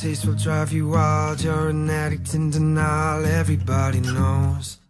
taste will drive you wild. You're an addict in denial, everybody knows.